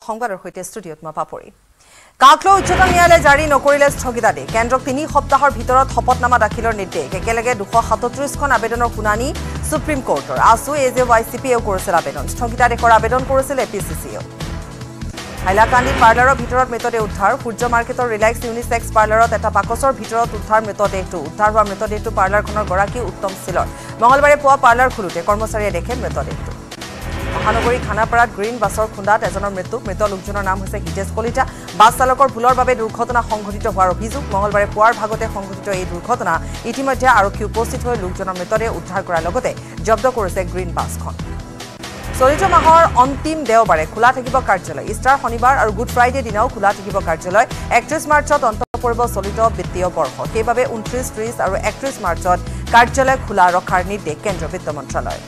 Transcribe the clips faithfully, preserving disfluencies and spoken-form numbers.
সংবাদৰ সৈতে ষ্টুডিঅত মই পাপৰি কাকলৈ উচ্চতম ন্যায়ালয়ে জাৰি নকৰিলে স্থগিতাদেশ কেন্দ্ৰক তিনি সপ্তাহৰ ভিতৰত শপতনামা দাখিলৰ নিৰ্দেশ একেলগে দুশ সাতত্ৰিশ খন আবেদনৰ শুনানি সুপ্ৰিম কোৰ্টৰ আসু এজে ৱাইচিপিও কৰিছিল আবেদন স্থগিতাদেশৰ আবেদন কৰিছিল এপিচিচিও হাইলাকান্দি পাৰ্লাৰৰ ভিতৰত মৃতদেহ উদ্ধাৰ সূৰ্য মাৰ্কেটৰ ৰিলাক্স ইউনিসেক্স পাৰ্লাৰত এটা বাকচৰ ভিতৰত উদ্ধাৰ মৃতদেহটো উদ্ধাৰ হোৱা মৃতদেহটো পাৰ্লাৰখনৰ গৰাকী উত্তম সিলৰ মঙলবাৰে পুৱা পাৰ্লাৰ খুলুতে কৰ্মচাৰীয়ে দেখে মৃতদেহটো মহানগৰী খানাপাৰাত গ্ৰীণ বাছৰ খুন্দাত এজনৰ মৃত্যু মৃত লোকজনৰ নাম হৈছে হিতেশ কলিতা বাছ চালকৰ ভুলৰ বাবে দুৰ্ঘটনা সংঘটিত হোৱাৰ অভিযোগ মঙলবাৰে পুৱাৰ ভাগতে সংঘটিত এই দুৰ্ঘটনা ইতিমধ্যে আৰক্ষী উপস্থিত হৈ লোকজনৰ মৃতদেহ উদ্ধাৰ কৰাৰ লগতে জব্দ কৰিছে গ্ৰীণ বাছখন চলিত মাহৰ অন্তিম দেওবাৰে খোলা থাকিব কাৰ্যালয় ইষ্টাৰ শনিবাৰ আৰু গুড ফ্ৰাইডে দিনাও খোলা থাকিব কাৰ্যালয় একত্ৰিশ মাৰ্চত অন্ত পৰিব চলিত বিত্তীয় বৰ্ষ সেইবাবে ঊনত্ৰিশ ত্ৰিশ আৰু একত্ৰিশ মাৰ্চত কাৰ্যালয় খোলা ৰখাৰ নিৰ্দেশ কেন্দ্ৰীয় বিত্ত মন্ত্ৰালয়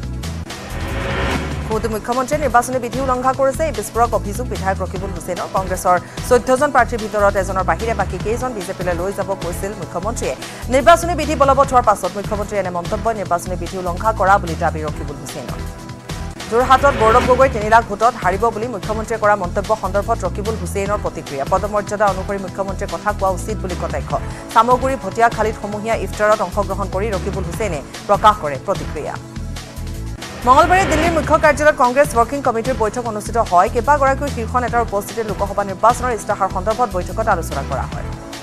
খুদ মুখ্যমন্ত্ৰীয়ে নিৰ্বাচনী বিধি উলংঘা কৰিছে এই বিস্ফোৰক অভিযোগ বিধায়ক ৰকিবুল হুছেইনৰ কংগ্ৰেছৰ চৈধ্য জন প্ৰাৰ্থীৰ ভিতৰত এজনৰ বাহিৰে বাকী কেইজন বিজেপিলৈ লৈ যাব কৈছিল মুখ্যমন্ত্ৰীয়ে নিৰ্বাচনী বিধি বলবৎ হোৱাৰ পাছত মুখ্যমন্ত্ৰীয়ে এনে মন্তব্য নিৰ্বাচনী বিধি উলংঘা কৰা বুলি দাবী ৰকিবুল হুছেইনৰ যোৰহাটত গৌৰৱ গগৈ তিনি লাখ ভোটত হাৰিব বুলি মুখ্যমন্ত্ৰীয়ে কৰা মন্তব্য সন্দৰ্ভত ৰকিবুল হুছেইনৰ প্ৰতিক্ৰিয়া পদমৰ্যাদা অনুসৰি মুখ্যমন্ত্ৰীয়ে কথা কোৱা উচিত বুলি কটাক্ষ সামগুৰি ভটিয়াখালীত সমূহীয়া ইফতাৰত অংশগ্ৰহণ কৰি ৰকিবুল হুছেইনে প্ৰকাশ কৰে প্ৰতিক্ৰিয়া মঙলবাৰে দিল্লীৰ মুখ্য কাৰ্যালয়ত কংগ্ৰেছ ৱৰ্কিং কমিটিৰ বৈঠক অনুষ্ঠিত হয় কেইবাগৰাকীও শীৰ্ষ নেতাৰ উপস্থিতিত লোকসভা নিৰ্বাচনৰ ইস্তাহাৰ সন্দৰ্ভত বৈঠকত আলোচনা কৰা হয়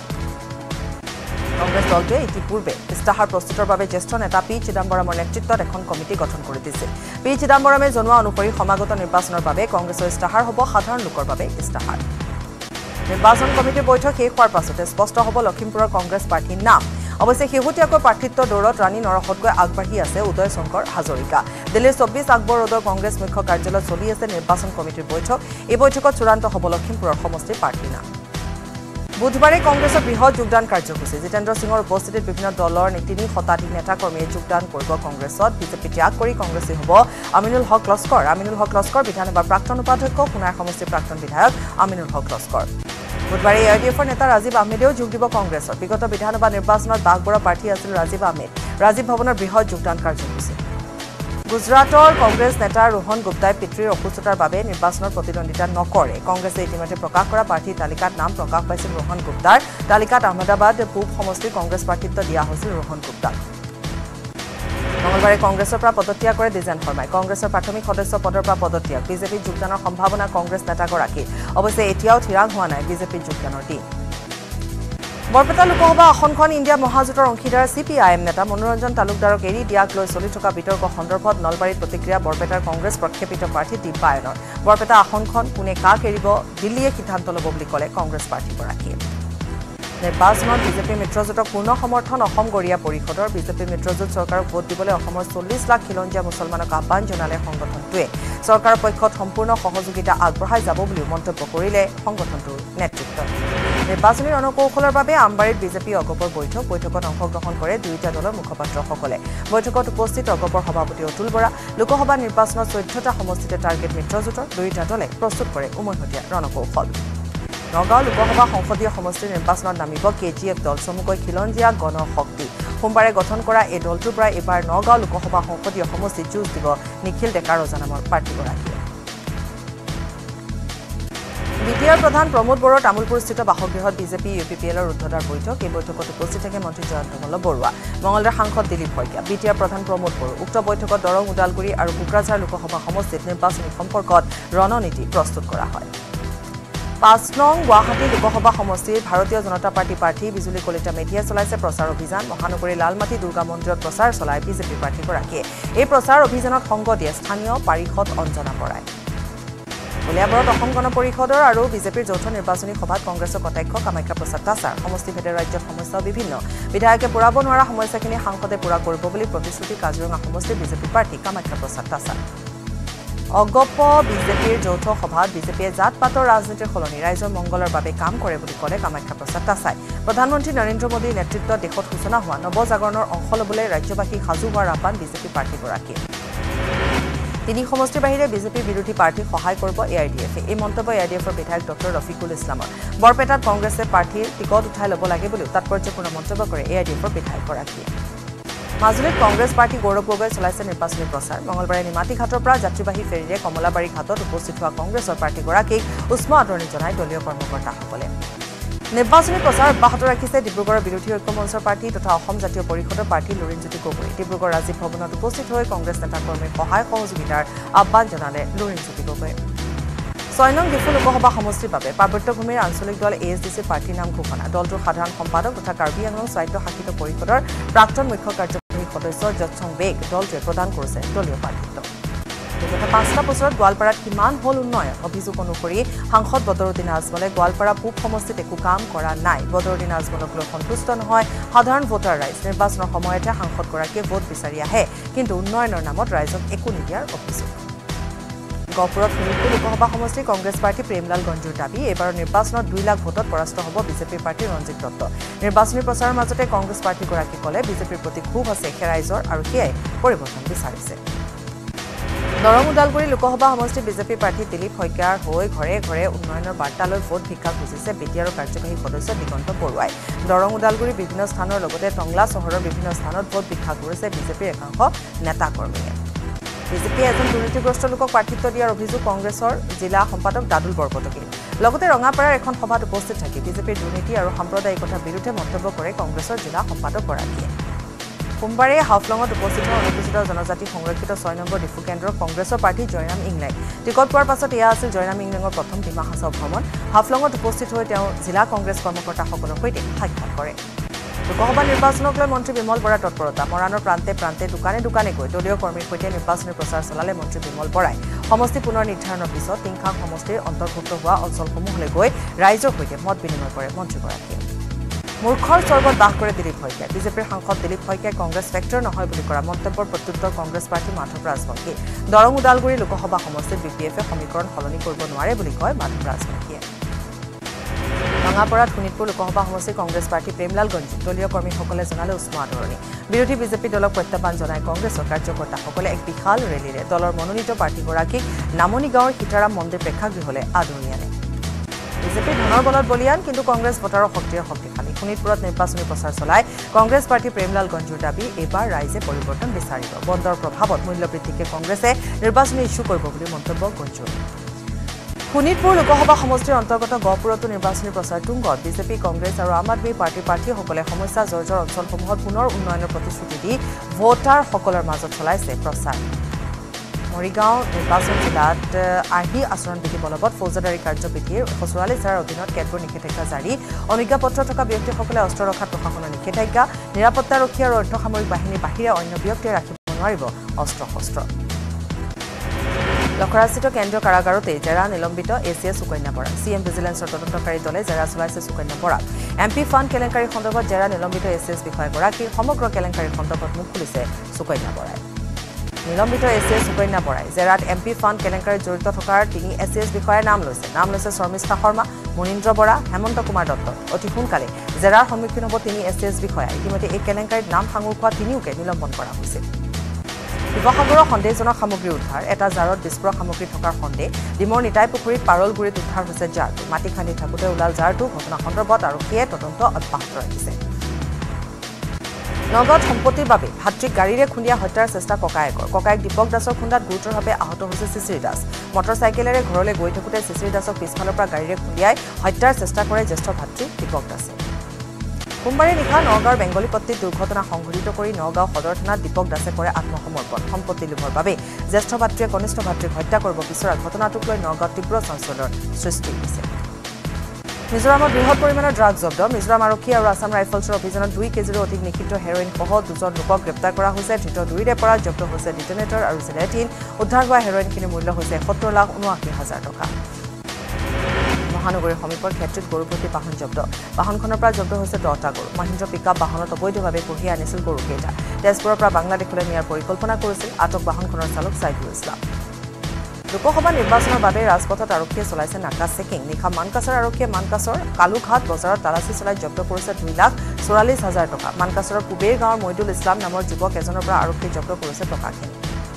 কংগ্ৰেছ দলটোৱে ইতিপূৰ্বে ইস্তাহাৰ প্ৰস্তুতৰ বাবে জ্যেষ্ঠ নেতা পি চিদাম্বৰমৰ নেতৃত্বত এখন কমিটি গঠন কৰি দিছিল পি চিদাম্বৰমে জনোৱা অনুসৰি সমাগত নিৰ্বাচনৰ বাবে কংগ্ৰেছৰ ইস্তাহাৰ হ'ব সাধাৰণ লোকৰ বাবে ইস্তাহাৰ নিৰ্বাচন কমিটিৰ বৈঠক শেষ হোৱাৰ পাছতে স্পষ্ট হ'ব লখিমপুৰৰ কংগ্ৰেছ প্ৰাৰ্থীৰ নাম অৱশ্যে শেহতীয়াকৈ প্ৰাৰ্থিত্ব দৌৰত ৰাণী নৰহতকৈ আগবাঢ়ি আছে উদয় শংকৰ হাজৰিকা দিল্লীৰ চৌব্বিছ আকবৰ ৰোডৰ কংগ্ৰেছ মুখ্য কাৰ্যালয়ত চলি আছে নিৰ্বাচন কমিটিৰ বৈঠক এই বৈঠকত চূড়ান্ত হ'ব লখিমপুৰৰ সমষ্টিৰ প্ৰাৰ্থীৰ নাম বুধবাৰে কংগ্ৰেছৰ বৃহৎ যোগদান কাৰ্যসূচী জিতেন্দ্ৰ সিঙৰ উপস্থিতিত বিভিন্ন দলৰ তিনি শতাধিক নেতা কৰ্মীয়ে যোগদান কৰিব কংগ্ৰেছত বিজেপি ত্যাগ কৰি কংগ্ৰেছী হ'ব আমিনুল হক লস্কৰ আমিনুল হক লস্কৰ বিধানসভাৰ প্ৰাক্তন উপাধ্যক্ষ সোণাৰ সমষ্টিৰ প্ৰাক্তন বিধায়ক আমিনুল হক লস্কৰ বুধবাৰে এ আই ডি এফৰ নেতা ৰাজীৱ আহমেদেও যোগ দিব কংগ্ৰেছত বিগত বিধানসভা নিৰ্বাচনত বাঘবৰা প্ৰাৰ্থী আছিল ৰাজীৱ আহমেদ ৰাজীৱ ভৱনৰ বৃহৎ যোগদান কাৰ্যসূচী গুজৰাটৰ কংগ্ৰেছ নেতা ৰোহন গুপ্তাই পিতৃৰ অসুস্থতাৰ বাবে নিৰ্বাচনৰ প্ৰতিদ্বন্দ্বিতা নকৰে কংগ্ৰেছে ইতিমধ্যে প্ৰকাশ কৰা প্ৰাৰ্থীৰ তালিকাত নাম প্ৰকাশ পাইছিল ৰোহন গুপ্তাৰ তালিকাত আহমেদাবাদ পূব সমষ্টিৰ কংগ্ৰেছ প্ৰাৰ্থিত্ব দিয়া হৈছিল ৰোহন গুপ্তাক মঙলবাৰে কংগ্ৰেছৰ পৰা পদত্যাগ কৰে দ্বিজেন শৰ্মাই কংগ্ৰেছৰ প্ৰাথমিক সদস্য পদৰ পৰা পদত্যাগ বিজেপিত যোগদানৰ সম্ভাৱনা কংগ্ৰেছ নেতাগৰাকীৰ অৱশ্যে এতিয়াও থিৰাং হোৱা নাই বিজেপিত যোগদানৰ দিন বৰপেটা লোকসভা আসনখন ইণ্ডিয়া মহাজোঁটৰ অংশীদাৰ চি পি আই এম নেতা মনোৰঞ্জন তালুকদাৰক এৰি দিয়াক লৈ চলি থকা বিতৰ্ক সন্দৰ্ভত নলবাৰীত প্ৰতিক্ৰিয়া বৰপেটাৰ কংগ্ৰেছ প্ৰক্ষেপিত প্ৰাৰ্থী দিব্যায়নৰ বৰপেটা আসনখন কোনে কাক এৰিব দিল্লীয়ে সিদ্ধান্ত ল'ব বুলি ক'লে কংগ্ৰেছ প্ৰাৰ্থীগৰাকীয়ে নিৰ্বাচনত বিজেপি মিত্ৰজোঁটক পূৰ্ণ সমৰ্থন অসম গৰিয়া পৰিষদৰ বিজেপি মিত্ৰজোঁট চৰকাৰক ভোট দিবলৈ অসমৰ চল্লিছ লাখ খিলঞ্জীয়া মুছলমানক আহ্বান জনালে সংগঠনটোৱে চৰকাৰৰ পক্ষত সম্পূৰ্ণ সহযোগিতা আগবঢ়াই যাব বুলিও মন্তব্য কৰিলে সংগঠনটোৰ নেতৃত্বই নিৰ্বাচনী ৰণকৌশলৰ বাবে আমবাৰীত বিজেপি অগপৰ বৈঠক বৈঠকত অংশগ্ৰহণ কৰে দুয়োটা দলৰ মুখপাত্ৰসকলে বৈঠকত উপস্থিত অগপৰ সভাপতি অতুল বৰা লোকসভা নিৰ্বাচনত চৈধ্যটা সমষ্টিতে টাৰ্গেট মিত্ৰজোঁটৰ দুয়োটা দলে প্ৰস্তুত কৰে উমৈহতীয়া ৰণকৌশল নগাঁও লোকসভা সংসদীয় সমষ্টিৰ নিৰ্বাচনত নামিব কে জি এফ দল চমুকৈ খিলঞ্জীয়া গণশক্তি সোমবাৰে গঠন কৰা এই দলটোৰ পৰা এইবাৰ নগাঁও লোকসভা সংসদীয় সমষ্টিত যুঁজ দিব নিখিল ডেকা ৰজা নামৰ প্ৰাৰ্থীগৰাকীয়ে বি টি আৰ প্ৰধান প্ৰমোদ বড়োৰ তামুলপুৰস্থিত বাসগৃহত বিজেপি ইউ পি পি এলৰ ঊৰ্ধদাৰ বৈঠক এই বৈঠকত উপস্থিত থাকে মন্ত্ৰী জয়ন্ত মল্ল বৰুৱা মঙলদাৰ সাংসদ Dilip Saikia B T R প্ৰধান প্ৰমোদ বড়ো উক্ত বৈঠকত দৰং ওদালগুৰি আৰু কোকৰাঝাৰ লোকসভা সমষ্টিত নিৰ্বাচনী সম্পৰ্কত ৰণনীতি প্ৰস্তুত কৰা হয় পাঁচ নং গুৱাহাটী লোকসভা সমষ্টিৰ ভাৰতীয় জনতা পাৰ্টি প্ৰাৰ্থী বিজুলী কলিতা মেধিয়ে চলাইছে প্ৰচাৰ অভিযান মহানগৰী লালমাটি দুৰ্গা মন্দিৰত প্ৰচাৰ চলাই বিজেপি প্ৰাৰ্থীগৰাকীয়ে এই প্ৰচাৰ অভিযানত সংগ দিয়ে স্থানীয় পাৰিষদ অঞ্জনা বৰাই কলিয়াবৰত অসম গণ পৰিষদৰ আৰু বিজেপিৰ যৌথ নিৰ্বাচনী সভাত কংগ্ৰেছৰ কটাক্ষ কামাখ্যা প্ৰসাদ তাছাৰ সমষ্টিভেদে ৰাজ্যত সমস্যা বিভিন্ন বিধায়কে পূৰাব নোৱাৰা সমস্যাখিনি সাংসদে পূৰা কৰিব বুলি প্ৰতিশ্ৰুতি কাজিৰঙা সমষ্টিৰ বিজেপি প্ৰাৰ্থী কামাখ্যা প্ৰসাদ তাছাৰ অগপ বিজেপিৰ যৌথ সভাত বিজেপিয়ে জাত পাতৰ ৰাজনীতিৰ সলনি ৰাইজৰ মংগলৰ বাবে কাম কৰে বুলি ক'লে কামাখ্যা প্ৰসাদ তাছাই প্ৰধানমন্ত্ৰী নৰেন্দ্ৰ মোদীৰ নেতৃত্বত দেশত সূচনা হোৱা নৱজাগৰণৰ অংশ ল'বলৈ ৰাজ্যবাসী সাজু হোৱাৰ আহ্বান বিজেপি প্ৰাৰ্থীগৰাকীয়ে তিনি সমষ্টিৰ বাহিৰে বিজেপি বিৰোধী প্ৰাৰ্থীক সহায় কৰিব এ আই ডি এফে এই মন্তব্য এ আই ডি এফৰ বিধায়ক ডক্টৰ ৰফিকুল ইছলামৰ বৰপেটাত কংগ্ৰেছে প্ৰাৰ্থীৰ টিকট উঠাই ল'ব লাগে বুলিও তাৎপৰ্যপূৰ্ণ মন্তব্য কৰে এ আই ডি এফৰ বিধায়কগৰাকীয়ে মাজুলীত কংগ্ৰেছ পাৰ্টি গৌৰৱ গগৈ চলাইছে নিৰ্বাচনী প্ৰচাৰ মঙলবাৰে নিমাতীঘাটৰ পৰা যাত্ৰীবাহী ফেৰীৰে কমলাবাৰী ঘাটত উপস্থিত হোৱা কংগ্ৰেছৰ প্ৰাৰ্থীগৰাকীক উষ্ম আদৰণি জনাই দলীয় কৰ্মকৰ্তাসকলে নিৰ্বাচনী প্ৰচাৰ অব্যাহত ৰাখিছে ডিব্ৰুগড়ৰ বিৰোধী ঐক্য মঞ্চৰ প্ৰাৰ্থী তথা অসম জাতীয় পৰিষদৰ প্ৰাৰ্থী লুৰিণজ্যোতি গগৈ ডিব্ৰুগড় ৰাজীৱ ভৱনত উপস্থিত হৈ কংগ্ৰেছ নেতাকৰ্মীৰ সহায় সহযোগিতাৰ আহ্বান জনালে লুৰিণজ্যোতি গগৈ ছয় নং ডিফু লোকসভা সমষ্টিৰ বাবে পাৰ্বত্যভূমিৰ আঞ্চলিক দল এ এছ ডি চিৰ প্ৰাৰ্থীৰ নাম ঘোষণা দলটোৰ সাধাৰণ সম্পাদক তথা কাৰ্বি আংলং স্বায়ত্তশাসিত পৰিষদৰ প্ৰাক্তন মুখ্য কাৰ্যবাহী সদস্য যৎসং বেগ দলটোৱে প্ৰদান কৰিছে দলীয় প্ৰাৰ্থিত্ব বিগত পাঁচটা বছৰত গোৱালপাৰাত কিমান হ'ল উন্নয়ন অভিযোগ অনুসৰি সাংসদ বদৰুদ্দিন আজমলে গোৱালপাৰা পূব সমষ্টিত একো কাম কৰা নাই বদৰুদ্দিন আজমলক লৈ সন্তুষ্ট নহয় সাধাৰণ ভোটাৰ ৰাইজ নিৰ্বাচনৰ সময়তে সাংসদগৰাকীয়ে ভোট বিচাৰি আহে কিন্তু উন্নয়নৰ নামত ৰাইজক একো নিদিয়াৰ অভিযোগ গহপুৰত শোণিতপুৰ লোকসভা সমষ্টিৰ কংগ্ৰেছ প্ৰাৰ্থী প্ৰেমলাল গঞ্জুৰ দাবী এইবাৰৰ নিৰ্বাচনত দুই লাখ ভোটত পৰাস্ত হ'ব বিজেপিৰ প্ৰাৰ্থী ৰঞ্জিত দত্ত নিৰ্বাচনী প্ৰচাৰৰ মাজতে কংগ্ৰেছ প্ৰাৰ্থীগৰাকী ক'লে বিজেপিৰ প্ৰতি ক্ষোভ আছে ৰাইজৰ আৰু সেয়াই পৰিৱৰ্তন বিচাৰিছে দৰং ওদালগুৰি লোকসভা সমষ্টিৰ বিজেপি প্ৰাৰ্থী দিলীপ শইকীয়াৰ হৈ ঘৰে ঘৰে উন্নয়নৰ বাৰ্তা লৈ ভোট ভিক্ষা খুজিছে বিটিআৰৰ কাৰ্যবাহী সদস্য দিগন্ত বৰুৱাই দৰং ওদালগুৰিৰ বিভিন্ন স্থানৰ লগতে টংলা চহৰৰ বিভিন্ন স্থানত ভোট ভিক্ষা কৰিছে বিজেপিৰ একাংশ নেতাকৰ্মীয়ে বিজেপিয়ে এজন দুৰ্নীতিগ্ৰস্ত লোকক প্ৰাৰ্থিত্ব দিয়াৰ অভিযোগ কংগ্ৰেছৰ জিলা সম্পাদক দাদুল বৰকটকীৰ লগতে ৰঙাপাৰাৰ এখন সভাত উপস্থিত থাকি বিজেপিৰ দুৰ্নীতি আৰু সাম্প্ৰদায়িকতাৰ বিৰুদ্ধে মন্তব্য কৰে কংগ্ৰেছৰ জিলা সম্পাদকগৰাকীয়ে সোমবাৰে হাফলঙত উপস্থিত হোৱা অনুসূচিত জনজাতি সংৰক্ষিত ছয় নম্বৰ ডিফু কেন্দ্ৰৰ কংগ্ৰেছৰ প্ৰাৰ্থী জয়ৰাম ইংলেং টিকট পোৱাৰ পাছত এয়া আছিল জয়ৰাম ইংলেঙৰ প্ৰথম ডিমা হাছাও ভ্ৰমণ হাফলঙত উপস্থিত হৈ তেওঁ জিলা কংগ্ৰেছ কৰ্মকৰ্তাসকলৰ সৈতে সাক্ষাৎ কৰে লোকসভা নিৰ্বাচনক লৈ মন্ত্ৰী বিমল বৰা তৎপৰতা মৰাণৰ প্ৰান্তে প্ৰান্তে দোকানে দোকানে গৈ দলীয় কৰ্মীৰ সৈতে নিৰ্বাচনী প্ৰচাৰ চলালে মন্ত্ৰী বিমল বৰাই সমষ্টি পুনৰ নিৰ্ধাৰণৰ পিছত তিংখাং সমষ্টিৰ অন্তৰ্ভুক্ত হোৱা অঞ্চলসমূহলৈ গৈ ৰাইজৰ সৈতে মত বিনিময় কৰে মন্ত্ৰীগৰাকীয়ে মূৰ্খৰ স্বৰ্গত বাস কৰে দিলীপ শইকীয়া বিজেপিৰ সাংসদ দিলীপ শইকীয়াই কংগ্ৰেছ ফেক্টৰ নহয় বুলি কৰা মন্তব্যৰ প্ৰত্যুত্তৰ কংগ্ৰেছ প্ৰাৰ্থী মাধৱ ৰাজবংশী দৰং ওদালগুৰি লোকসভা সমষ্টিত বি পি এফে সমীকৰণ সলনি কৰিব নোৱাৰে বুলি কয় মাধৱ ৰাজবংশীয়ে ৰঙাপাৰাত শোণিতপুৰ লোকসভা সমষ্টিৰ কংগ্ৰেছ প্ৰাৰ্থী প্ৰেমলাল গঞ্জু দলীয় কৰ্মীসকলে জনালে উষ্ম আদৰণি বিৰোধী বিজেপি দলক প্ৰত্যাহ্বান জনাই কংগ্ৰেছৰ কাৰ্যকৰ্তাসকলে এক বিশাল ৰেলীৰে দলৰ মনোনীত প্ৰাৰ্থীগৰাকীক নামনি গাঁৱৰ সীতাৰাম মন্দিৰ প্ৰেক্ষাগৃহলৈ আদৰণি আনে বিজেপি ধনৰ বলত বলিয়ান কিন্তু কংগ্ৰেছ ভোটাৰৰ শক্তিৰে শক্তিশালী শোণিতপুৰত নিৰ্বাচনী প্ৰচাৰ চলাই কংগ্ৰেছ প্ৰাৰ্থী প্ৰেমলাল গঞ্জুৰ দাবী এইবাৰ ৰাইজে পৰিৱৰ্তন বিচাৰিব বন্দৰ প্ৰভাৱত মূল্যবৃদ্ধিকে কংগ্ৰেছে নিৰ্বাচনী ইছ্যু কৰিব বুলি মন্তব্য গঞ্জুৰ শোণিতপুৰ লোকসভা সমষ্টিৰ অন্তৰ্গত গহপুৰতো নিৰ্বাচনী প্ৰচাৰ তুংগত বিজেপি কংগ্ৰেছ আৰু আম আদমী পাৰ্টীৰ প্ৰাৰ্থীসকলে সমস্যা জৰ্জৰ অঞ্চলসমূহত পুনৰ উন্নয়নৰ প্ৰতিশ্ৰুতি দি ভোটাৰসকলৰ মাজত চলাইছে প্ৰচাৰ মৰিগাঁও নিৰ্বাচন জিলাত আৰ্হি আচৰণ বিধি বলবৎ ফৌজদাৰী কাৰ্যবিধিৰ এশ চৌৰাল্লিছ ধাৰাৰ অধীনত কেতবোৰ নিষেধাজ্ঞা জাৰি অনুজ্ঞাপত্ৰ থকা ব্যক্তিসকলে অস্ত্ৰ ৰখাত প্ৰশাসনৰ নিষেধাজ্ঞা নিৰাপত্তাৰক্ষী আৰু অৰ্ধসামৰিক বাহিনীৰ বাহিৰে অন্য ব্যক্তিয়ে ৰাখিব নোৱাৰিব অস্ত্ৰ শস্ত্ৰ লখৰাস্থিত কেন্দ্ৰীয় কাৰাগাৰতে জেৰা নিলম্বিত A C A Sukanya Bora C M ভিজিলেন্সৰ তদন্তকাৰী দলে জেৰা চলাইছে সুকন্যা বৰাক এম পি ফাণ্ড কেলেংকাৰী সন্দৰ্ভত জেৰা নিলম্বিত এ চি এছ বিষয়াগৰাকীৰ সমগ্ৰ কেলেংকাৰীৰ সন্দৰ্ভত মুখ খুলিছে সুকন্যা বৰাই নিলম্বিত এ চি এছ সুকন্যা বৰাই জেৰাত এম পি ফাণ্ড কেলেংকাৰীত জড়িত থকাৰ তিনি এ চি এছ বিষয়াৰ নাম লৈছে নাম লৈছে শৰ্মিষ্ঠা শৰ্মা মুনীন্দ্ৰ বৰা হেমন্ত কুমাৰ দত্ত অতি সোনকালে জেৰাৰ সন্মুখীন হ'ব তিনি এ চি এছ বিষয়া ইতিমধ্যে এই কেলেংকাৰীত নাম সাঙুৰ খোৱা তিনিওকে নিলম্বন কৰা হৈছে শিৱসাগৰৰ সন্দেহজনক সামগ্ৰী উদ্ধাৰ এটা জাৰত বিস্ফোৰক সামগ্ৰী থকাৰ সন্দেহ ডিমৰ নিতাই পুখুৰীত পাৰলগুৰিত উদ্ধাৰ হৈছে জাৰটো মাটি খান্দি থাকোঁতে ওলাল জাৰটো ঘটনা সন্দৰ্ভত আৰক্ষীয়ে তদন্ত অব্যাহত ৰাখিছে নগাঁৱত সম্পত্তিৰ বাবে ভাতৃক গাড়ীৰে খুন্দিয়া হত্যাৰ চেষ্টা ককায়েকৰ ককায়েক দীপক দাসৰ খুন্দাত গুৰুতৰভাৱে আহত হৈছে শিশিৰ দাস মটৰচাইকেলেৰে ঘৰলৈ গৈ থাকোঁতে শিশিৰ দাসক পিছফালৰ পৰা গাড়ীৰে খুন্দিয়াই হত্যাৰ চেষ্টা কৰে জ্যেষ্ঠ ভাতৃ দীপক দাসে সোমবাৰে নিশা নগাঁৱৰ বেংগলীপট্টিত দুৰ্ঘটনা সংঘটিত কৰি নগাঁও সদৰ থানাত দীপক দাসে কৰে আত্মসমৰ্পণ সম্পত্তি লোভৰ বাবে জ্যেষ্ঠ ভাতৃয়ে কনিষ্ঠ ভাতৃক হত্যা কৰিব বিচৰা ঘটনাটোক লৈ নগাঁৱত তীব্ৰ চাঞ্চল্যৰ সৃষ্টি হৈছে মিজোৰামত বৃহৎ পৰিমাণৰ ড্ৰাগছ জব্দ মিজোৰাম আৰক্ষী আৰু আছাম ৰাইফলছৰ অভিযানত দুই কেজিৰো অধিক নিষিদ্ধ হেৰইন সহ দুজন লোকক গ্ৰেপ্তাৰ কৰা হৈছে ধৃত দুইৰে পৰা জব্দ হৈছে ডিটনেটৰ আৰু জেলেটিন উদ্ধাৰ হোৱা হেৰইনখিনিৰ মূল্য হৈছে সত্তৰ লাখ ঊনআশী হাজাৰ টকা মহানগৰীৰ সমীপৰ ক্ষেত্ৰত গৰুভৰ্তি বাহন জব্দ বাহনখনৰ পৰা জব্দ হৈছে দহটা গৰু মহিন্দ্ৰ পিকআপ বাহনত অবৈধভাৱে কঢ়িয়াই আনিছিল গৰুকেইটা তেজপুৰৰ পৰা বাংলাদেশলৈ নিয়াৰ পৰিকল্পনা কৰিছিল আটক বাহনখনৰ চালক চাইদুল ইছলাম লোকসভা নিৰ্বাচনৰ বাবে ৰাজপথত আৰক্ষীয়ে চলাইছে নাকা চেকিং নিশা মানকাছৰ আৰক্ষীয়ে মানকাছৰ কালুঘাট বজাৰত তালাচী চলাই জব্দ কৰিছে দুই লাখ চৌৰাল্লিছ হাজাৰ টকা মানকাছৰৰ কুবেৰ গাঁৱৰ মইদুল ইছলাম নামৰ যুৱক এজনৰ পৰা আৰক্ষীয়ে জব্দ কৰিছে টকাখিনি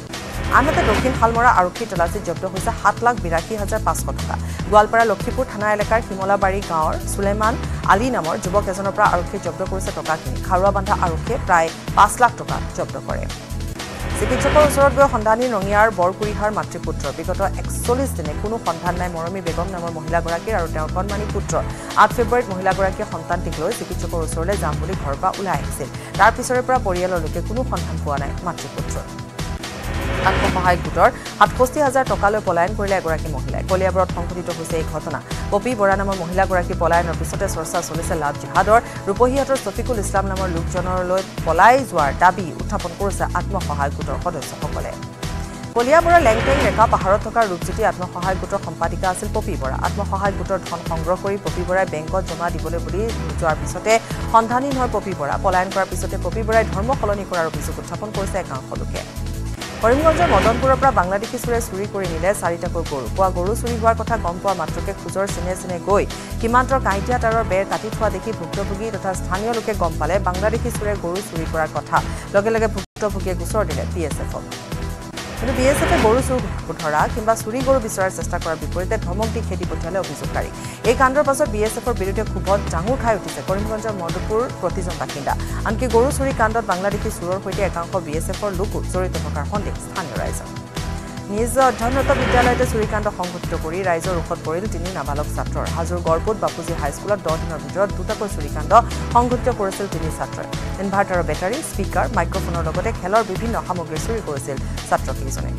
আনহাতে দক্ষিণ হালমৰা আৰক্ষী তলাচীত জব্দ হৈছে সাত লাখ বিৰাশী হাজাৰ পাঁচশ টকা গোৱালপাৰা লক্ষীপুৰ থানা এলেকাৰ হিমলাবাৰী গাঁৱৰ সুলেমান আলী নামৰ যুৱক এজনৰ পৰা আৰক্ষী জব্দ কৰিছে টকাখিনি খাৰুৱাবান্ধা আৰক্ষীয়ে প্ৰায় পাঁচ লাখ টকা জব্দ কৰে চিকিৎসকৰ ওচৰত গৈ সন্ধানী ৰঙিয়াৰ বৰকুৰিহাৰ মাতৃপুত্ৰ বিগত একচল্লিছ দিনে কোনো সন্ধান নাই মৰমী বেগম নামৰ মহিলাগৰাকীৰ আৰু তেওঁৰ কণমানি পুত্ৰ আঠ ফেব্ৰুৱাৰীত মহিলাগৰাকীয়ে সন্তানটিক লৈ চিকিৎসকৰ ওচৰলৈ যাম বুলি ঘৰৰ পৰা ওলাই আহিছিল তাৰ পিছৰে পৰা পৰিয়ালৰ লোকে কোনো সন্ধান পোৱা নাই মাতৃপুত্ৰৰ আত্মসহায়ক গোটৰ সাতষষ্ঠি হাজাৰ টকালৈ পলায়ন কৰিলে এগৰাকী মহিলাই কলিয়াবৰত সংঘটিত হৈছে এই ঘটনা পপি বৰা নামৰ মহিলাগৰাকী পলায়নৰ পিছতে চৰ্চা চলিছে লাভ জিহাদৰ ৰূপহীহাটৰ ছফিকুল ইছলাম নামৰ লোকজনলৈ পলাই যোৱাৰ দাবী উত্থাপন কৰিছে আত্মসহায়ক গোটৰ সদস্যসকলে কলিয়াবৰৰ লেংটেং ৰেখা পাহাৰত থকা ৰূপজ্যোতি আত্মসহায়ক গোটৰ সম্পাদিকা আছিল পপি বৰা আত্মসহায়ক গোটৰ ধন সংগ্ৰহ কৰি পপি বৰাই বেংকত জমা দিবলৈ বুলি যোৱাৰ পিছতে সন্ধানহীন হয় পপি বৰা পলায়ন কৰাৰ পিছতে পপি বৰাই ধৰ্ম সলনি কৰাৰ অভিযোগ উত্থাপন কৰিছে একাংশ লোকে কৰিমগঞ্জৰ মদনপুৰৰ পৰা বাংলাদেশী চোৰে চুৰি কৰি নিলে চাৰিটাকৈ গৰু পুৱা গৰু চুৰি হোৱাৰ কথা গম পোৱা মাত্ৰকে খোজৰ চিনে চিনে গৈ সীমান্তৰ কাঁইটীয়া তাৰৰ বেৰ কাটি থোৱা দেখি ভুক্তভোগী তথা স্থানীয় লোকে গম পালে বাংলাদেশী চোৰে গৰু চুৰি কৰাৰ কথা লগে লগে ভুক্তভোগীয়ে গোচৰ দিলে বি এছ এফক কিন্তু বি এছ এফে গৰু চুৰ ধৰা কিংবা চুৰি গৰু বিচৰাৰ চেষ্টা কৰাৰ বিপৰীতে ধমক দি খেদি পঠিয়ালে অভিযোগকাৰী এই কাণ্ডৰ পাছত বি এছ এফৰ বিৰুদ্ধে ক্ষোভত ডাঙৰ খাই উঠিছে কৰিমগঞ্জৰ মদনপুৰ প্ৰতিজন বাসিন্দা আনকি গৰু চুৰি কাণ্ডত বাংলাদেশী চোৰৰ সৈতে একাংশ বি এছ এফৰ লোকো জড়িত থকাৰ সন্দেহ স্থানীয় ৰাইজৰ নিজ অধ্যয়নৰত বিদ্যালয়তে চুৰিকাণ্ড সংঘটিত কৰি ৰাইজৰ ৰোষত পৰিল তিনি নাবালক ছাত্ৰৰ হাজোৰ গড়পুত বাপুজী হাইস্কুলত দহ দিনৰ ভিতৰত দুটাকৈ চুৰিকাণ্ড সংঘটিত কৰিছিল তিনি ছাত্ৰই ইনভাৰ্টাৰৰ বেটাৰী স্পীকাৰ মাইক্ৰফোনৰ লগতে খেলৰ বিভিন্ন সামগ্ৰী চুৰি কৰিছিল ছাত্ৰকেইজনে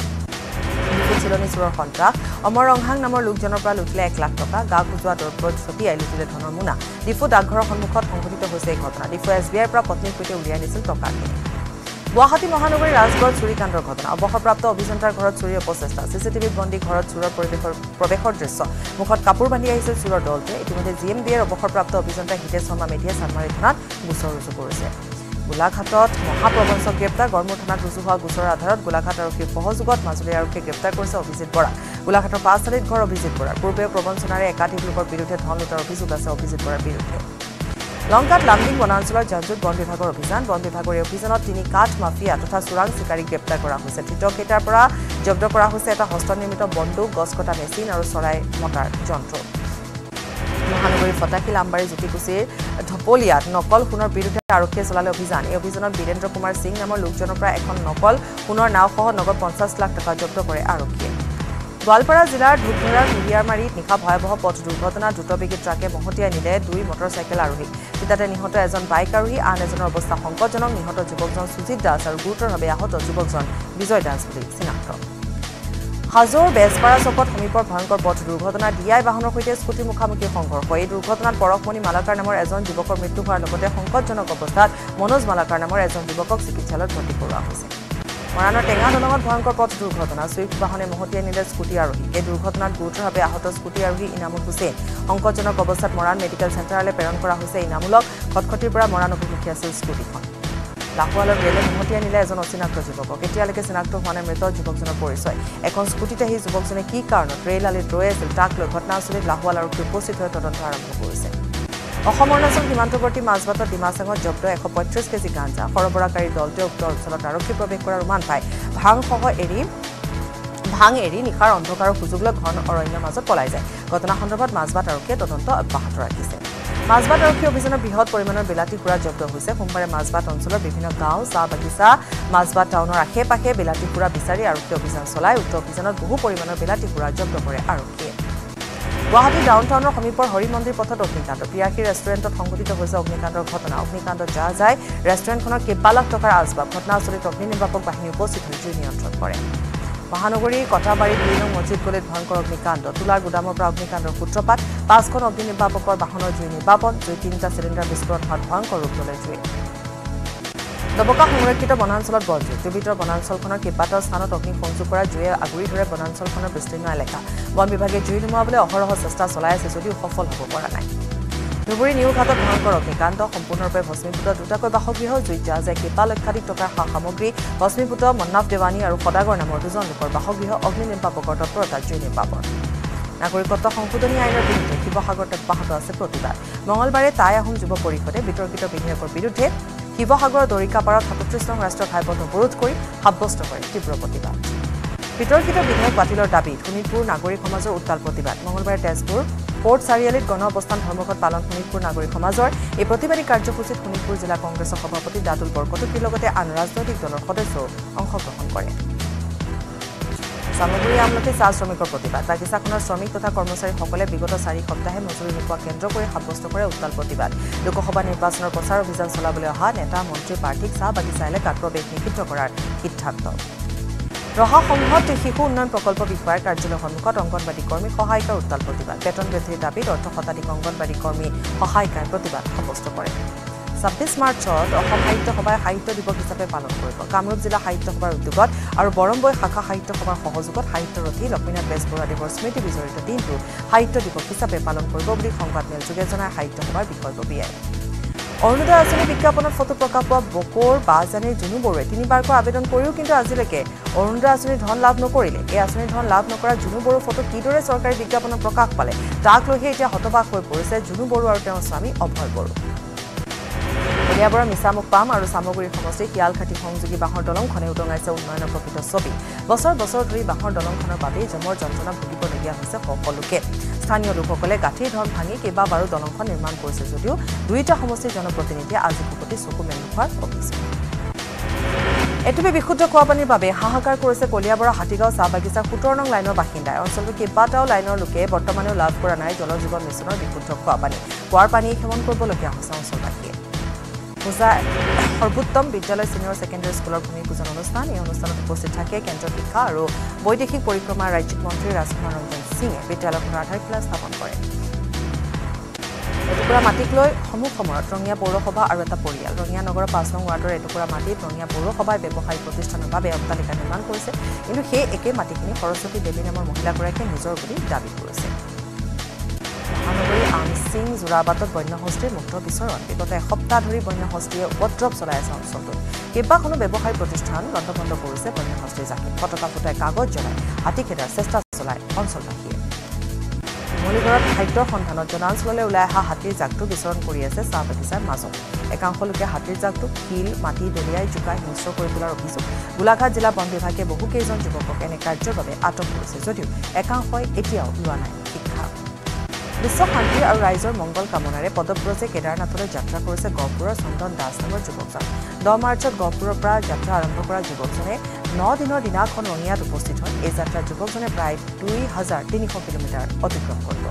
চিলনী চোৰৰ সন্ত্ৰাস অমৰ ৰংহাং নামৰ লোকজনৰ পৰা লুটিলে এক লাখ টকা গা খোজোৱা দ্ৰব্য ছটিয়াই লুটিলে ধনৰ মোনা ডিফু ডাকঘৰৰ সন্মুখত সংঘটিত হৈছে এই ঘটনা ডিফু এছ বি আইৰ পৰা পত্নীৰ সৈতে উলিয়াই নিছিল টকাখিনি গুৱাহাটী মহানগৰীৰ ৰাজগড় চুৰিকাণ্ডৰ ঘটনা অৱসৰপ্ৰাপ্ত অভিযন্তাৰ ঘৰত চুৰিৰ অপচেষ্টা চিচিটিভিত বন্দী ঘৰত চুৰৰ পৰিৱেশৰ প্ৰৱেশৰ দৃশ্য মুখত কাপোৰ বান্ধি আহিছিল চুৰৰ দলটোৱে ইতিমধ্যে জি এম বি এৰ অৱসৰপ্ৰাপ্ত অভিযন্তা হিতেশ শৰ্মা মেধিয়ে চানমাৰী থানাত গোচৰ ৰুজু কৰিছে গোলাঘাটত মহাপ্ৰবঞ্চক গ্ৰেপ্তাৰ গড়মূৰ থানাত ৰুজু হোৱা গোচৰৰ আধাৰত গোলাঘাট আৰক্ষীৰ সহযোগত মাজুলী আৰক্ষীয়ে গ্ৰেপ্তাৰ কৰিছে অভিজিত বৰাক গোলাঘাটৰ পাঁচচালিত ঘৰ অভিজিত বৰাৰ পূৰ্বে প্ৰবঞ্চনাৰে একাধিক লোকৰ বিৰুদ্ধে ধন লুটাৰ অভিযোগ আছে অভিজিত বৰাৰ বিৰুদ্ধে লংকাত লামডিং বনাঞ্চলৰ জাজুত বন বিভাগৰ অভিযান বন বিভাগৰ এই অভিযানত তিনি কাঠ মাফিয়া তথা চোৰাং চিকাৰীক গ্ৰেপ্তাৰ কৰা হৈছে ধৃতকেইটাৰ পৰা জব্দ কৰা হৈছে এটা হস্তনিৰ্মিত বন্দুক গছ কটা মেচিন আৰু চৰাই মতাৰ যন্ত্ৰ মহানগৰীৰ ফটাকিল আমবাৰী জ্যোতিকুছিৰ ঢপলিয়াত নকল সোণৰ বিৰুদ্ধে আৰক্ষীয়ে চলালে অভিযান এই অভিযানত বীৰেন্দ্ৰ কুমাৰ সিং নামৰ লোকজনৰ পৰা এখন নকল সোণৰ নাওসহ নগদ পঞ্চাছ লাখ টকা জব্দ কৰে আৰক্ষীয়ে গোৱালপাৰা জিলাৰ ধূপধৰাৰ কুহিয়াৰমাৰীত নিশা ভয়াৱহ পথ দুৰ্ঘটনা দ্ৰুতবেগী ট্ৰাকে মহতিয়াই নিলে দুই মটৰচাইকেল আৰোহী তাতে নিহত এজন বাইক আৰোহী আন এজনৰ অৱস্থা সংকটজনক নিহত যুৱকজন সুজিত দাস আৰু গুৰুতৰভাৱে আহত যুৱকজন বিজয় দাস বুলি চিনাক্ত হাজোৰ বেজপাৰা চকত সমীপৰ ভয়ংকৰ পথ দুৰ্ঘটনা ডিআই বাহনৰ সৈতে স্কুটিৰ মুখামুখি সংঘৰ্ষ এই দুৰ্ঘটনাত পৰশমণি মালাকাৰ নামৰ এজন যুৱকৰ মৃত্যু হোৱাৰ লগতে সংকটজনক অৱস্থাত মনোজ মালাকাৰ নামৰ এজন যুৱকক চিকিৎসালয়ত ভৰ্তি কৰোৱা হৈছে মৰাণৰ টেঙা দলঙত ভয়ংকৰ পথ দুৰ্ঘটনা চুইফ্ট বাহনে মহতিয়াই নিলে স্কুটি আৰোহী এই দুৰ্ঘটনাত গুৰুতৰভাৱে আহত স্কুটি আৰোহী ইনামুল হুছেইন সংকটজনক অৱস্থাত মৰাণ মেডিকেল চেণ্টাৰলৈ প্ৰেৰণ কৰা হৈছে ইনামুলক খটখটিৰ পৰা মৰাণ অভিমুখী আছিল স্কুটিখন লাহোৱালৰ ৰেলে মহতিয়াই নিলে এজন অচিনাক্ত যুৱকক এতিয়ালৈকে চিনাক্ত হোৱা নাই মৃত যুৱকজনৰ পৰিচয় এখন স্কুটিত আহি যুৱকজনে কি কাৰণত ৰেল আলিত ৰৈ আছিল তাক লৈ ঘটনাস্থলীত লাহোৱাল আৰক্ষী উপস্থিত হৈ তদন্ত আৰম্ভ কৰিছে অসম অৰুণাচল সীমান্তৱৰ্তী মাজবাটত ডিমাচাঙত জব্দ এশ পঁয়ত্ৰিছ কেজি গাঞ্জা সৰবৰাহকাৰী দলটোৱে উক্ত অঞ্চলত আৰক্ষী প্ৰৱেশ কৰাৰ উমান পায় ভাংসহ এৰি ভাং এৰি নিশাৰ অন্ধকাৰৰ সুযোগ লৈ ঘন অৰণ্যৰ মাজত পলাই যায় ঘটনা সন্দৰ্ভত মাজবাট আৰক্ষীয়ে তদন্ত অব্যাহত ৰাখিছে মাজবাট আৰক্ষী অভিযানৰ বৃহৎ পৰিমাণৰ বিলাতী সুৰা জব্দ হৈছে সোমবাৰে মাজবাট অঞ্চলৰ বিভিন্ন গাঁও চাহ বাগিচা মাজবাট টাউনৰ আশে পাশে বিলাতী সুৰা বিচাৰি আৰক্ষী অভিযান চলাই উক্ত অভিযানত বহু পৰিমাণৰ বিলাতী সুৰা জব্দ কৰে আৰক্ষীয়ে গুৱাহাটী ডাউন টাউনৰ সমীপৰ হৰি মন্দিৰ পথত অগ্নিকাণ্ড প্ৰিয়াশী ৰেষ্টুৰেণ্টত সংঘটিত হৈছে অগ্নিকাণ্ডৰ ঘটনা অগ্নিকাণ্ডত যাৰ যায় ৰেষ্টুৰেণ্টখনৰ কেইবা লাখ টকাৰ আচবাব ঘটনাস্থলীত অগ্নি নিৰ্বাপক বাহিনী উপস্থিত হৈ জুই নিয়ন্ত্ৰণ কৰে মহানগৰীৰ কটাবাৰী দুই নং মছজিদ গলিত ভয়ংকৰ অগ্নিকাণ্ড তুলাৰ গুদামৰ পৰা অগ্নিকাণ্ডৰ সূত্ৰপাত পাঁচখন অগ্নি নিৰ্বাপকৰ বাহনৰ জুই নিৰ্বাপন জুই তিনিটা চিলিণ্ডাৰ বিস্ফোৰণ হোৱাত ভয়ংকৰ ৰূপ ল'লে জুই দবকা সংৰক্ষিত বনাঞ্চলত বনজুই দুৰ্বৃত্তৰ বনাঞ্চলখনৰ কেইবাটাও স্থানত অগ্নি সংযোগ কৰা জুয়ে আগুৰি ধৰে বনাঞ্চলখনৰ বিস্তীৰ্ণ এলেকা বন বিভাগে জুই নুমুৱাবলৈ অহৰহ চেষ্টা চলাই আছে যদিও সফল হ'ব পৰা নাই ধুবুৰী নিউ ঘাটত ভয়ংকৰ অগ্নিকাণ্ড সম্পূৰ্ণৰূপে ভস্মীভূত দুটাকৈ বাসগৃহ জুইত যা যায় কেইবা লক্ষাধিক টকাৰ সা সামগ্ৰী ভস্মীভূত মন্নাফ দেৱানী আৰু সদাগৰ নামৰ দুজন লোকৰ বাসগৃহ অগ্নি নিৰ্বাপকৰ তৎপৰতাত জুই নিৰ্বাপন নাগৰিকত্ব সংশোধনী আইনৰ বিৰুদ্ধে শিৱসাগৰত অব্যাহত আছে প্ৰতিবাদ মঙলবাৰে টাই আহোম যুৱ পৰিষদে বিতৰ্কিত বিধেয়কৰ বিৰুদ্ধে শিৱসাগৰৰ দৰিকাপাৰত সাতত্ৰিছ নং ৰাষ্ট্ৰীয় ঘাইপথ অৱৰোধ কৰি সাব্যস্ত কৰে তীব্ৰ প্ৰতিবাদ বিতৰ্কিত বিধায়ক বাতিলৰ দাবী শোণিতপুৰ নাগৰিক সমাজৰ উত্তাল প্ৰতিবাদ মঙলবাৰে তেজপুৰ কোৰ্ট চাৰিআলিত গণ অৱস্থান ধৰ্মঘট পালন শোণিতপুৰ নাগৰিক সমাজৰ এই প্ৰতিবাদী কাৰ্যসূচীত শোণিতপুৰ জিলা কংগ্ৰেছৰ সভাপতি দাদুল বৰকটকীৰ লগতে আন ৰাজনৈতিক দলৰ সদস্যও অংশগ্ৰহণ কৰে সামগ্ৰী আমলখি চাহ শ্ৰমিকৰ প্ৰতিবাদ বাগিচাখনৰ শ্ৰমিক তথা কৰ্মচাৰীসকলে বিগত চাৰি সপ্তাহে মজুৰি নোপোৱা কেন্দ্ৰ কৰি সাব্যস্ত কৰে উত্তাল প্ৰতিবাদ লোকসভা নিৰ্বাচনৰ প্ৰচাৰ অভিযান চলাবলৈ অহা নেতা মন্ত্ৰী প্ৰাৰ্থীক চাহ বাগিচা এলেকাত প্ৰৱেশ নিষিদ্ধ কৰাৰ সিদ্ধান্ত ৰহা সংঘত শিশু উন্নয়ন প্ৰকল্প বিষয়াৰ কাৰ্যালয়ৰ সন্মুখত অংগনবাড়ী কৰ্মী সহায়িকাৰ উত্তাল প্ৰতিবাদ বেতন বৃদ্ধিৰ দাবীত অৰ্থ শতাধিক অংগনবাড়ী কৰ্মী সহায়িকাৰ প্ৰতিবাদ সাব্যস্ত কৰে ছাব্বিছ মাৰ্চত অসম সাহিত্য সভাই সাহিত্য দিৱস হিচাপে পালন কৰিব কামৰূপ জিলা সাহিত্য সভাৰ উদ্যোগত আৰু বৰম্বৈ শাখা সাহিত্য সভাৰ সহযোগত সাহিত্যৰথী লক্ষ্মীনাথ বেজবৰুৱাদেৱৰ স্মৃতি বিজড়িত দিনটো সাহিত্য দিৱস হিচাপে পালন কৰিব বুলি সংবাদমেল যোগে জনাই সাহিত্য সভাৰ বিষয়ববীয়াই অৰুণোদয় আঁচনি বিজ্ঞাপনত ফটো প্ৰকাশ পোৱা বকৰ বাজানীৰ জুনু বৰুৱে তিনিবাৰকৈ আবেদন কৰিও কিন্তু আজিলৈকে অৰুণোদয় আঁচনিৰ ধন লাভ নকৰিলে এই আঁচনিৰ ধন লাভ নকৰা জুনু বৰুৰ ফটো কিদৰে চৰকাৰী বিজ্ঞাপনত প্ৰকাশ পালে তাক লৈহে এতিয়া হতবাক হৈ পৰিছে জুনু বৰু আৰু তেওঁৰ স্বামী অভয় বৰু কলিয়াবৰৰ মিছামুখ পাম আৰু সামগ্ৰী সমষ্টি শিয়ালখাটি সংযোগী বাঁহৰ দলংখনে উদঙাইছে উন্নয়নৰ প্ৰকৃত ছবি বছৰ বছৰ ধৰি বাঁহৰ দলংখনৰ বাবে জমৰ যন্ত্ৰণা ভুগিবলগীয়া হৈছে সকলোকে স্থানীয় লোকসকলে গাঁঠিৰ ধন ভাঙি কেইবাবাৰো দলংখন নিৰ্মাণ কৰিছে যদিও দুইটা সমষ্টিৰ জনপ্ৰতিনিধিয়ে আজি প্ৰতি চকু মেল নোখোৱাৰ অভিযোগ এটুপি বিশুদ্ধ খোৱা পানীৰ বাবে হাহাকাৰ কৰিছে কলিয়াবৰৰ হাতীগাঁও চাহ বাগিচাৰ সোতৰ নং লাইনৰ বাসিন্দাই অঞ্চলটোৰ কেইবাটাও লাইনৰ লোকে বৰ্তমানেও লাভ কৰা নাই জল জীৱন মিছনৰ বিশুদ্ধ খোৱা পানী কুঁৱাৰ পানী সেৱন কৰিবলগীয়া হৈছে অঞ্চলবাসীয়ে পূজা সৰ্বোত্তম বিদ্যালয় ছিনিয়ৰ ছেকেণ্ডেৰী স্কুলৰ ভূমি পূজন অনুষ্ঠান এই অনুষ্ঠানত উপস্থিত থাকে কেন্দ্ৰীয় শিক্ষা আৰু বৈদেশিক পৰিক্ৰমা ৰাজ্যিক মন্ত্ৰী ৰাজকুমাৰ ৰঞ্জন সিঙে বিদ্যালয়খনৰ আধাৰশিলা স্থাপন কৰে এটুকুৰা মাটিক লৈ সমূহ সময়ত ৰঙিয়া পৌৰসভা আৰু এটা পৰিয়াল ৰঙিয়া নগৰৰ পাঁচ নং ৱাৰ্ডৰ এটুকুৰা মাটিত ৰঙিয়া পৌৰসভাই ব্যৱসায়িক প্ৰতিষ্ঠানৰ বাবে অট্টালিকা নিৰ্মাণ কৰিছে কিন্তু সেই একে মাটিখিনি সৰস্বতী দেৱী নামৰ মহিলাগৰাকীয়ে নিজৰ বুলি দাবী কৰিছে মহানগৰী আমচিং জোৰাবাটত বন্যহস্তীৰ মুক্ত বিচৰণ বিগত এসপ্তাহ ধৰি বন্যহস্তীয়ে উপদ্ৰৱ চলাই আছে অঞ্চলটোত কেইবাখনো ব্যৱসায়িক প্ৰতিষ্ঠান বন্ধ কৰিছে বন্যহস্তীৰ জাকে পতাকা ফুটাই কাগজ জ্বলাই হাতী খেদাৰ চেষ্টা চলায় অঞ্চলবাসীয়ে মলিগড়ত খাদ্যৰ সন্ধানত জনাঞ্চললৈ ওলাই অহা হাতীৰ জাকটো বিচৰণ কৰি আছে চাহ বাগিচাৰ মাজত একাংশ লোকে হাতীৰ জাকটোক শিল মাটি দলিয়াই জোকাই হিংস্ৰ কৰি তোলাৰ অভিযোগ গোলাঘাট জিলা বন বিভাগে বহুকেইজন যুৱকক এনে কাৰ্যৰ বাবে আটক কৰিছে যদিও একাংশই এতিয়াও লোৱা নাই শিক্ষা বিশ্ব শান্তি আৰু ৰাইজৰ মংগল কামনাৰে পদব্ৰজে কেদাৰনাথলৈ যাত্ৰা কৰিছে গহপুৰৰ চন্দন দাস নামৰ যুৱকজন দহ মাৰ্চত গহপুৰৰ পৰা যাত্ৰা আৰম্ভ কৰা যুৱকজনে ন দিনৰ দিনাখন ৰঙিয়াত উপস্থিত হয় এই যাত্ৰাত যুৱকজনে প্ৰায় দুই হাজাৰ তিনিশ কিলোমিটাৰ অতিক্ৰম কৰিব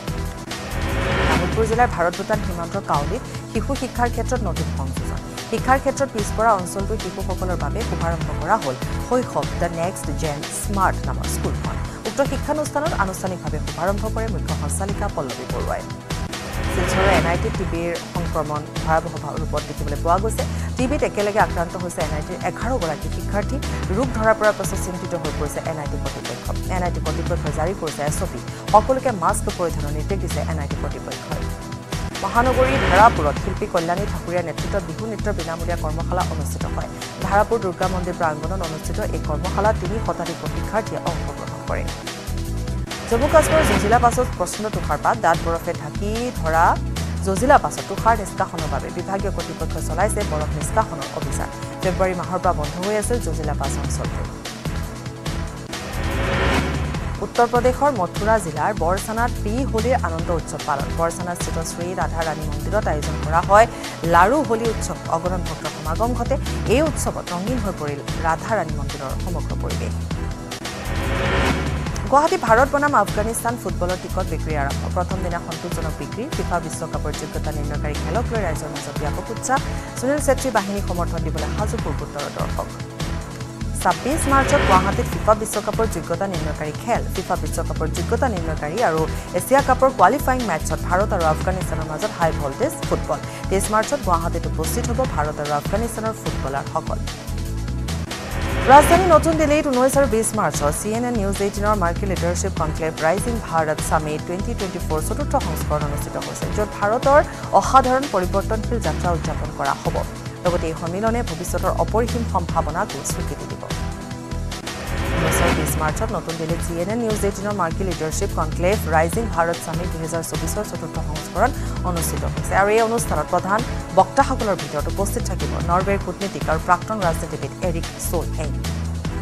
কামৰূপ জিলাৰ ভাৰত ভূটান সীমান্তৰ কাউলীত শিশু শিক্ষাৰ ক্ষেত্ৰত নতুন সংযোজন শিক্ষাৰ ক্ষেত্ৰত পিছপৰা অঞ্চলটোৰ শিশুসকলৰ বাবে শুভাৰম্ভ কৰা হ'ল শৈশৱ দ্য নেক্সট জেন স্মাৰ্ট নামৰ স্কুলখন উক্ত শিক্ষানুষ্ঠানত আনুষ্ঠানিকভাৱে শুভাৰম্ভ কৰে মুখ্য সঞ্চালিকা পল্লৱী বৰুৱাই শিলচৰৰ এন আই টি টিবিৰ সংক্ৰমণ ভয়াৱহ ৰূপত দেখিবলৈ পোৱা গৈছে টিবিত একেলগে আক্ৰান্ত হৈছে এন আই টিৰ এঘাৰগৰাকী শিক্ষাৰ্থী ৰোগ ধৰা পৰাৰ পাছত চিন্তিত হৈ পৰিছে এন আই টি কৰ্তৃপক্ষ এন আই টি কৰ্তৃপক্ষই জাৰি কৰিছে এছ অ' পি সকলোকে মাস্ক পৰিধানৰ নিৰ্দেশ দিছে এন আই টি কৰ্তৃপক্ষই মহানগৰীৰ ধাৰাপুৰত শিল্পী কল্যাণী ঠাকুৰীয়াৰ নেতৃত্বত বিহু নৃত্যৰ বিনামূলীয়া কৰ্মশালা অনুষ্ঠিত হয় ধাৰাপুৰ দুৰ্গা মন্দিৰ প্ৰাংগণত অনুষ্ঠিত এই কৰ্মশালাত তিনি শতাধিক শিক্ষাৰ্থীয়ে অংশগ্ৰহণ কৰে জম্মু কাশ্মীৰৰ জজিলা পাছত প্ৰচণ্ড তুষাৰপাত দাঁত বৰফে ঢাকি ধৰা জজিলা পাছত তুষাৰ নিষ্কাশনৰ বাবে বিভাগীয় কৰ্তৃপক্ষই চলাইছে বৰফ নিষ্কাশনৰ অভিযান ফেব্ৰুৱাৰী মাহৰ পৰা বন্ধ হৈ আছে জজিলা পাছ অঞ্চলটো উত্তৰ প্ৰদেশৰ মথুৰা জিলাৰ বৰছানাত প্ৰি হোলীৰ আনন্দ উৎসৱ পালন বৰছানাস্থিত শ্ৰী ৰাধা ৰাণী মন্দিৰত আয়োজন কৰা হয় লাৰু হোলী উৎসৱ অগণন ভক্তৰ সমাগম ঘটে এই উৎসৱত ৰঙীন হৈ পৰিল ৰাধা ৰাণী মন্দিৰৰ সমগ্ৰ পৰিৱেশ গুৱাহাটী ভাৰত বনাম আফগানিস্তান ফুটবলৰ টিকট বিক্ৰী আৰম্ভ প্ৰথম দিনা সন্তোষজনক বিক্ৰী ফিফা বিশ্বকাপৰ যোগ্যতা নিৰ্ণয়কাৰী খেলক লৈ ৰাইজৰ মাজত ব্যাপক উৎসাহ সুনীল ছেত্ৰী বাহিনী সমৰ্থন দিবলৈ সাজু পূৰ্বোত্তৰৰ দৰ্শক ছাব্বিছ মাৰ্চত গুৱাহাটীত ফিফা বিশ্বকাপৰ যোগ্যতা নিৰ্ণয়কাৰী খেল ফিফা বিশ্বকাপৰ যোগ্যতা নিৰ্ণয়কাৰী আৰু এছিয়া কাপৰ কোৱালিফাইং মেটছত ভাৰত আৰু আফগানিস্তানৰ মাজত হাই ভল্টেজ ফুটবল তেইছ মাৰ্চত গুৱাহাটীত উপস্থিত হ'ব ভাৰত আৰু আফগানিস্তানৰ ফুটবলাৰসকল ৰাজধানী নতুন দিল্লীত ঊনৈছ আৰু বিছ মাৰ্চত চি এন এন নিউজ এইটিনৰ marquee leadership conclave rising Bharat summit twenty twenty four চতুৰ্থ সংস্কৰণ অনুষ্ঠিত হৈছে য'ত ভাৰতৰ অসাধাৰণ পৰিৱৰ্তনশীল যাত্ৰা উদযাপন কৰা হ'ব লগতে এই সন্মিলনে ভৱিষ্যতৰ অপৰিসীম সম্ভাৱনাকো স্বীকৃতি দিব ঊনৈছ আৰু বিছ মাৰ্চত নতুন দিল্লীত চি এন এন নিউজ এইটিনৰ marquee leadership conclave rising Bharat summit দুহেজাৰ চৌবিছৰ চতুৰ্থ সংস্কৰণ অনুষ্ঠিত হৈছে আৰু এই অনুষ্ঠানত প্ৰধান বক্তাসকলৰ ভিতৰত উপস্থিত থাকিব নৰৱেৰ কূটনীতিক আৰু প্ৰাক্তন ৰাজনীতিবিদ এৰিক ছ'ল হেং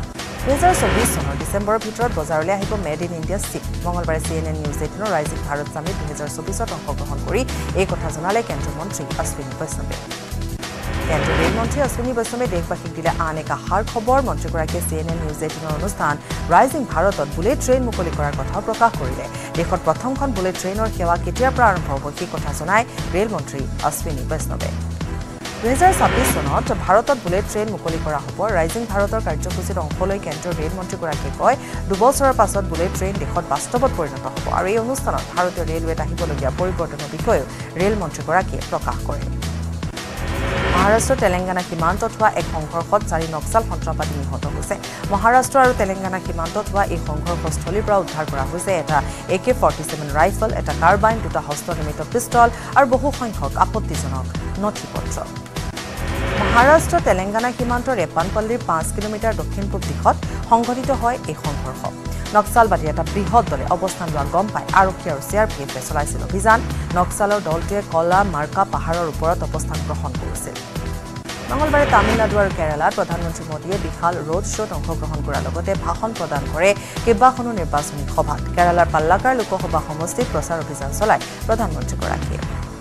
দুহেজাৰ চৌবিশ চনৰ ডিচেম্বৰৰ ভিতৰত বজাৰলৈ আহিব মেড ইন ইণ্ডিয়া চিপ মঙলবাৰে চি এন এন নিউজ এইটিনৰ ৰাইজিং ভাৰত সামিট দুহেজাৰ চৌবিশত অংশগ্ৰহণ কৰি এই কথা জনালে কেন্দ্ৰীয় মন্ত্ৰী অশ্বিনী বৈষ্ণৱে কেন্দ্ৰীয় ৰেলমন্ত্ৰী অশ্বিনী বৈষ্ণৱে দেশবাসীক দিলে আন এক আশাৰ খবৰ মন্ত্ৰীগৰাকীয়ে চি এন এন নিউজ এইটিনৰ অনুষ্ঠান ৰাইজিং ভাৰতত বুলেট ট্ৰেইন মুকলি কৰাৰ কথাও প্ৰকাশ কৰিলে দেশত প্ৰথমখন বুলেট ট্ৰেইনৰ সেৱা কেতিয়াৰ পৰা আৰম্ভ হ'ব সেই কথা জনায় ৰেলমন্ত্ৰী অশ্বিনী বৈষ্ণৱে দুহেজাৰ ছাব্বিশ চনত ভাৰতত বুলেট ট্ৰেইন মুকলি কৰা হ'ব ৰাইজিং ভাৰতৰ কাৰ্যসূচীত অংশ লৈ কেন্দ্ৰীয় ৰেলমন্ত্ৰীগৰাকীয়ে কয় দুবছৰৰ পাছত বুলেট ট্ৰেইন দেশত বাস্তৱত পৰিণত হ'ব আৰু এই অনুষ্ঠানত ভাৰতীয় ৰেলৱেত আহিবলগীয়া পৰিৱৰ্তনৰ বিষয়েও ৰেলমন্ত্ৰীগৰাকীয়ে প্ৰকাশ কৰে মহাৰাষ্ট্ৰ তেলেংগানা সীমান্তত হোৱা এক সংঘৰ্ষত চাৰি নক্সাল সন্ত্ৰাসবাদী নিহত হৈছে মহাৰাষ্ট্ৰ আৰু তেলেংগানা সীমান্তত হোৱা এই সংঘৰ্ষস্থলীৰ পৰা উদ্ধাৰ কৰা হৈছে এটা A K forty seven rifle এটা কাৰ্বাইন দুটা হস্তনিৰ্মিত পিষ্টল আৰু বহু সংখ্যক আপত্তিজনক নথি পত্ৰ মহাৰাষ্ট্ৰ তেলেংগানা সীমান্তৰ ৰেপানপল্লীৰ পাঁচ কিলোমিটাৰ দক্ষিণ পূব দিশত সংঘটিত হয় এই সংঘৰ্ষ নক্সালবাদী এটা বৃহৎ দলে অৱস্থান লোৱা গম পাই আৰক্ষী আৰু চি আৰ পি এফে চলাইছিল অভিযান নক্সালৰ দলটোৱে কলা মাৰ্কা পাহাৰৰ ওপৰত অৱস্থান গ্ৰহণ কৰিছিল মঙলবাৰে তামিলনাডু আৰু কেৰালাত প্ৰধানমন্ত্ৰী মোদীয়ে বিশাল ৰোড শ্ব'ত অংশগ্ৰহণ কৰাৰ লগতে ভাষণ প্ৰদান কৰে কেইবাখনো নিৰ্বাচনী সভাত কেৰালাৰ পাল্লাকাৰ লোকসভা সমষ্টিত প্ৰচাৰ অভিযান চলায় প্ৰধানমন্ত্ৰীগৰাকীয়ে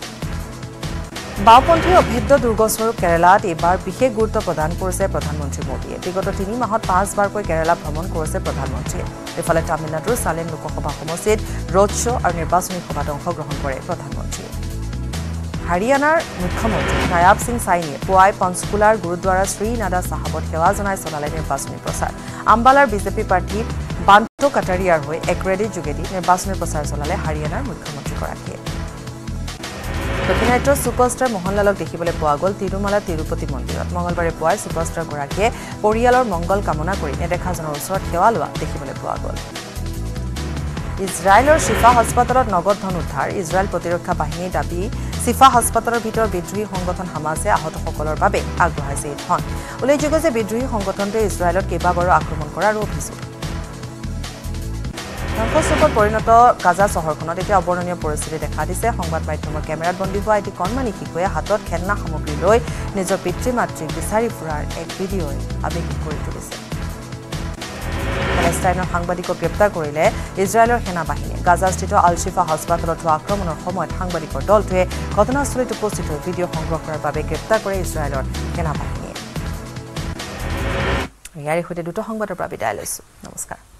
বাওপন্থী অভেদ্য দুৰ্গস্বৰূপ কেৰালাত এইবাৰ বিশেষ গুৰুত্ব প্ৰদান কৰিছে প্ৰধানমন্ত্ৰী মোদীয়ে বিগত তিনি মাহত পাঁচবাৰকৈ কেৰালা ভ্ৰমণ কৰিছে প্ৰধানমন্ত্ৰীয়ে ইফালে তামিলনাডুৰ সালেম লোকসভা সমষ্টিত ৰোড শ্ব' আৰু নিৰ্বাচনী সভাত অংশগ্ৰহণ কৰে প্ৰধানমন্ত্ৰীয়ে হাৰিয়ানাৰ মুখ্যমন্ত্ৰী নায়াব সিং চাইনিয়ে পুৱাই পঞ্চকুলাৰ গুৰুদ্বাৰা শ্ৰী নাদা চাহাবত সেৱা জনাই চলালে নিৰ্বাচনী প্ৰচাৰ আম্বালাৰ বিজেপি প্ৰাৰ্থী বান্টো কাটাৰিয়াৰ হৈ এক ৰেলীৰ যোগেদি নিৰ্বাচনী প্ৰচাৰ চলালে হাৰিয়ানাৰ মুখ্যমন্ত্ৰীগৰাকীয়ে দক্ষিণাট্যৰ ছুপাৰষ্টাৰ মোহনলালক দেখিবলৈ পোৱা গ'ল তিৰুমালা তিৰুপতি মন্দিৰত মঙলবাৰে পুৱাই ছুপাৰষ্টাৰগৰাকীয়ে পৰিয়ালৰ মংগল কামনা কৰি নেদেখাজনৰ ওচৰত সেৱা লোৱা দেখিবলৈ পোৱা গ'ল ইজৰাইলৰ শিফা হাস্পাতালত নগদ ধন উদ্ধাৰ ইজৰাইল প্ৰতিৰক্ষা বাহিনীৰ দাবী শিফা হাস্পাতালৰ ভিতৰত বিদ্ৰোহী সংগঠন হামাছে আহতসকলৰ বাবে আগবঢ়াইছে এই ধন উল্লেখযোগ্য যে বিদ্ৰোহী সংগঠনটোৱে ইজৰাইলত কেইবাবাৰো আক্ৰমণ কৰাৰ অভিযোগ ধ্বংসস্তূপত পৰিণত গাজা চহৰখনত এতিয়া অৱৰ্ণনীয় পৰিস্থিতি দেখা দিছে সংবাদ মাধ্যমৰ কেমেৰাত বন্দী হোৱা এটি কণমানি শিশুৱে হাতত খেলনা সামগ্ৰী লৈ নিজৰ পিতৃ মাতৃক বিচাৰি ফুৰাৰ এক ভিডিঅ'ই আৱেগিক কৰি তুলিছে পেলেষ্টাইনৰ সাংবাদিকক গ্ৰেপ্তাৰ কৰিলে ইজৰাইলৰ সেনা বাহিনীয়ে গাজাস্থিত আল শিফা হাস্পাতালত হোৱা আক্ৰমণৰ সময়ত সাংবাদিকৰ দলটোৱে ঘটনাস্থলীত উপস্থিত হৈ ভিডিঅ' সংগ্ৰহ কৰাৰ বাবে গ্ৰেপ্তাৰ কৰে ইজৰাইলৰ সেনা বাহিনীয়ে ইয়াৰ সৈতে দুটা সংবাদৰ পৰা বিদায় লৈছো নমস্কাৰ।